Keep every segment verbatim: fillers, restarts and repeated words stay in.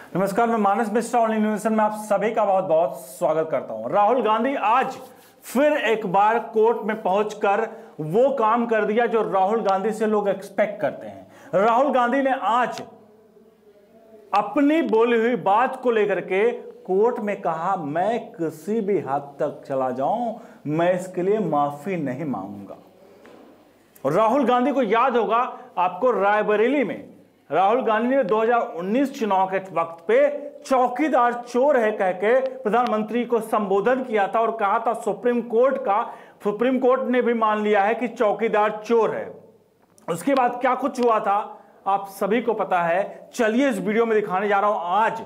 नमस्कार, मैं मानस Mishra online news में आप सभी का बहुत बहुत स्वागत करता हूं। राहुल गांधी आज फिर एक बार कोर्ट में पहुंचकर वो काम कर दिया जो राहुल गांधी से लोग एक्सपेक्ट करते हैं। राहुल गांधी ने आज अपनी बोली हुई बात को लेकर के कोर्ट में कहा, मैं किसी भी हद तक चला जाऊं, मैं इसके लिए माफी नहीं मांगूंगा। और राहुल गांधी को याद होगा, आपको रायबरेली में राहुल गांधी ने दो हज़ार उन्नीस चुनाव के वक्त पे चौकीदार चोर है कह के प्रधानमंत्री को संबोधन किया था और कहा था सुप्रीम कोर्ट का सुप्रीम कोर्ट ने भी मान लिया है कि चौकीदार चोर है। उसके बाद क्या कुछ हुआ था आप सभी को पता है। चलिए इस वीडियो में दिखाने जा रहा हूं। आज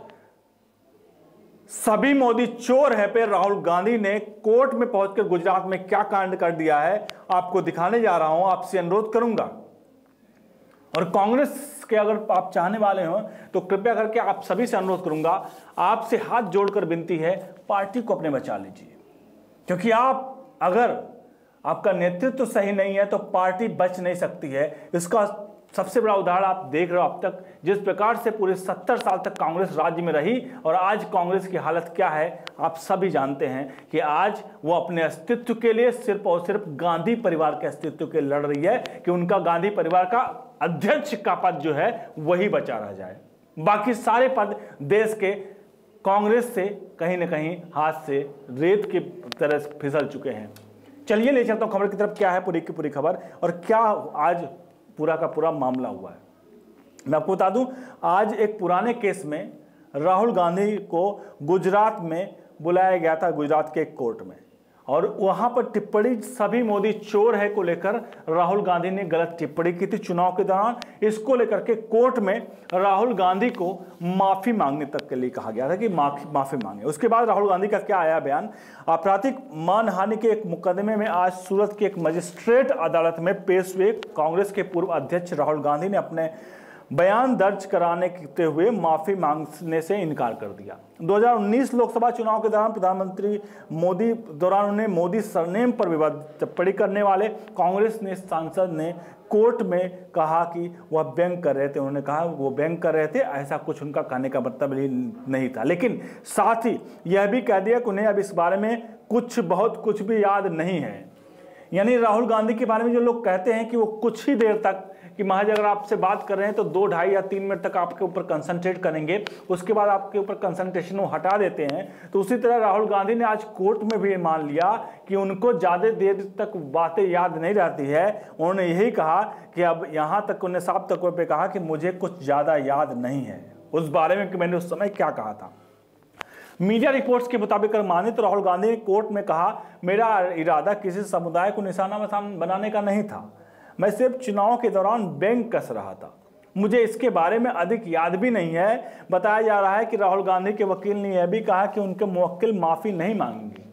सभी मोदी चोर है पे राहुल गांधी ने कोर्ट में पहुंचकर गुजरात में क्या कांड कर दिया है आपको दिखाने जा रहा हूं। आपसे अनुरोध करूंगा और कांग्रेस के अगर आप चाहने वाले हो तो कृपया करके आप सभी से अनुरोध करूंगा, आपसे हाथ जोड़कर विनती है, पार्टी को अपने बचा लीजिए। क्योंकि आप अगर आपका नेतृत्व सही नहीं है तो पार्टी बच नहीं सकती है। इसका सबसे बड़ा उदाहरण आप देख रहे हो अब तक जिस प्रकार से पूरे सत्तर साल तक कांग्रेस राज्य में रही और आज कांग्रेस की हालत क्या है आप सभी जानते हैं कि आज वो अपने अस्तित्व के लिए सिर्फ और सिर्फ गांधी परिवार के अस्तित्व के लड़ रही है कि उनका गांधी परिवार का अध्यक्ष का पद जो है वही बचा रह जाए। बाकी सारे पद देश के कांग्रेस से कहीं ना कहीं हाथ से रेत की तरह फिसल चुके हैं। चलिए ले चलता हूं खबर की तरफ। क्या है पूरी की पूरी खबर और क्या आज पूरा का पूरा मामला हुआ है मैं आपको बता दूं। आज एक पुराने केस में राहुल गांधी को गुजरात में बुलाया गया था, गुजरात के एक कोर्ट में, और वहां पर टिप्पणी सभी मोदी चोर है को लेकर राहुल गांधी ने गलत टिप्पणी की थी चुनाव के दौरान। इसको लेकर के कोर्ट में राहुल गांधी को माफी मांगने तक के लिए कहा गया था कि माफी माफी मांगे। उसके बाद राहुल गांधी का क्या आया बयान। आपराधिक मानहानि के एक मुकदमे में आज सूरत की एक मजिस्ट्रेट अदालत में पेश हुए कांग्रेस के पूर्व अध्यक्ष राहुल गांधी ने अपने बयान दर्ज कराने के हुए माफी मांगने से इनकार कर दिया। दो हज़ार उन्नीस लोकसभा चुनाव के दौरान प्रधानमंत्री मोदी दौरान उन्हें मोदी सरनेम पर विवाद टिप्पणी करने वाले कांग्रेस ने सांसद ने कोर्ट में कहा कि वह व्यंग कर रहे थे। उन्होंने कहा वो व्यंग कर रहे थे, ऐसा कुछ उनका कहने का मतलब ही नहीं था। लेकिन साथ ही यह भी कह दिया कि उन्हें अब इस बारे में कुछ बहुत कुछ भी याद नहीं है। यानी राहुल गांधी के बारे में जो लोग कहते हैं कि वो कुछ ही देर तक कि महज अगर आपसे बात कर रहे हैं तो दो ढाई या तीन मिनट तक आपके ऊपर कंसंट्रेट करेंगे, उसके बाद आपके ऊपर कंसंट्रेशन वो हटा देते हैं। तो उसी तरह राहुल गांधी ने आज कोर्ट में भी मान लिया कि उनको ज़्यादा देर तक बातें याद नहीं रहती है। उन्होंने यही कहा कि अब यहाँ तक उन्होंने साफ तौर पर कहा कि मुझे कुछ ज़्यादा याद नहीं है उस बारे में कि मैंने उस समय क्या कहा था। मीडिया रिपोर्ट्स के मुताबिक अगर माने तो राहुल गांधी ने कोर्ट में कहा, मेरा इरादा किसी समुदाय को निशाना बनाने का नहीं था, मैं सिर्फ चुनाव के दौरान बैंक कस रहा था, मुझे इसके बारे में अधिक याद भी नहीं है। बताया जा रहा है कि राहुल गांधी के वकील ने यह भी कहा कि उनके मुवक्किल माफी नहीं मांगेंगे।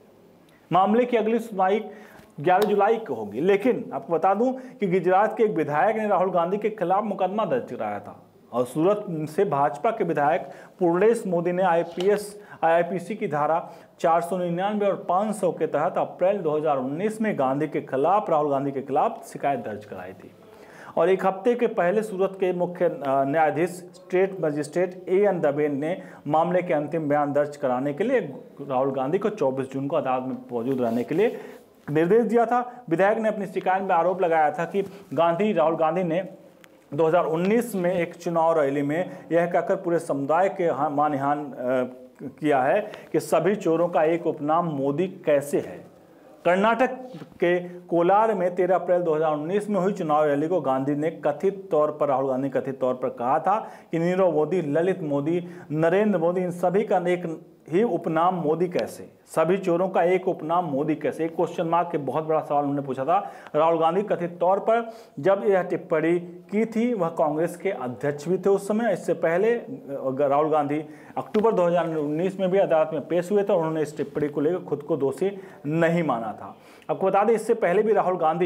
मामले की अगली सुनवाई ग्यारह जुलाई को होगी। लेकिन आपको बता दूं कि गुजरात के एक विधायक ने राहुल गांधी के खिलाफ मुकदमा दर्ज कराया था और सूरत से भाजपा के विधायक पूर्णेश मोदी ने आईपीएस आईपीसी की धारा चार सौ निन्यानवे और पाँच सौ के तहत अप्रैल दो हज़ार उन्नीस में गांधी के खिलाफ राहुल गांधी के खिलाफ शिकायत दर्ज कराई थी। और एक हफ्ते के पहले सूरत के मुख्य न्यायाधीश स्टेट मजिस्ट्रेट ए एन दबे ने मामले के अंतिम बयान दर्ज कराने के लिए राहुल गांधी को चौबीस जून को अदालत में मौजूद रहने के लिए निर्देश दिया था। विधायक ने अपनी शिकायत में आरोप लगाया था कि गांधी राहुल गांधी ने दो हज़ार उन्नीस में एक चुनाव रैली में यह कहकर पूरे समुदाय के मानहानि किया है कि सभी चोरों का एक उपनाम मोदी कैसे है। कर्नाटक के कोलार में तेरह अप्रैल दो हज़ार उन्नीस में हुई चुनाव रैली को गांधी ने कथित तौर पर राहुल गांधी कथित तौर पर कहा था कि नीरव मोदी, ललित मोदी, नरेंद्र मोदी, इन सभी का एक ही उपनाम मोदी कैसे, सभी चोरों का एक उपनाम मोदी कैसे। एक क्वेश्चन मार्क के बहुत बड़ा सवाल उन्होंने पूछा था। राहुल गांधी कथित तौर पर जब यह टिप्पणी की थी वह कांग्रेस के अध्यक्ष भी थे उस समय। इससे पहले राहुल गांधी अक्टूबर दो हज़ार उन्नीस में भी अदालत में पेश हुए थे और उन्होंने इस टिप्पणी को लेकर खुद को दोषी नहीं माना था। आपको बता दें इससे पहले भी राहुल गांधी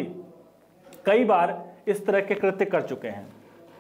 कई बार इस तरह के कृत्य कर चुके हैं।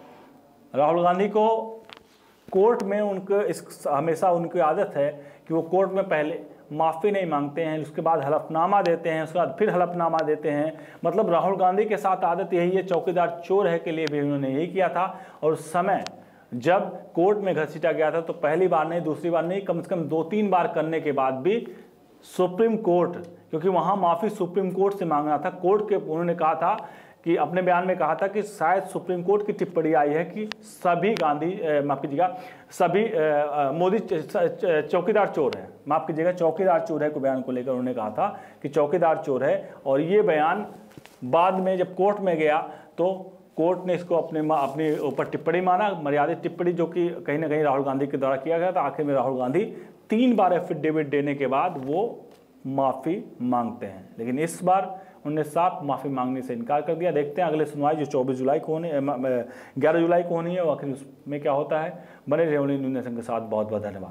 राहुल गांधी को कोर्ट में उनके इस हमेशा उनकी आदत है कि वो कोर्ट में पहले माफ़ी नहीं मांगते हैं, उसके बाद हलफनामा देते हैं, उसके बाद फिर हलफनामा देते हैं। मतलब राहुल गांधी के साथ आदत यही है, चौकीदार चोर है के लिए भी उन्होंने यही किया था। और उस समय जब कोर्ट में घसीटा गया था तो पहली बार नहीं, दूसरी बार नहीं, कम से कम दो तीन बार करने के बाद भी सुप्रीम कोर्ट, क्योंकि वहां माफी सुप्रीम कोर्ट से मांगना था, कोर्ट के उन्होंने कहा था कि अपने बयान में कहा था कि शायद सुप्रीम कोर्ट की टिप्पणी आई है कि सभी गांधी माफ कीजिएगा सभी मोदी चौकीदार चोर है, माफ कीजिएगा चौकीदार चोर है को बयान को लेकर उन्होंने कहा था कि चौकीदार चोर है। और ये बयान बाद में जब कोर्ट में गया तो कोर्ट ने इसको अपने अपने ऊपर टिप्पणी माना, मर्यादित टिप्पणी, जो कि कहीं ना कहीं राहुल गांधी के द्वारा किया गया था। आखिर में राहुल गांधी तीन बार एफिडेविट देने के बाद वो माफ़ी मांगते हैं, लेकिन इस बार उन्होंने साफ माफ़ी मांगने से इनकार कर दिया। देखते हैं अगले सुनवाई जो चौबीस जुलाई को होनी ग्यारह जुलाई को होनी है, वो आखिर उसमें क्या होता है। बने रहे न्यूज़ नेशन के साथ। बहुत बहुत धन्यवाद।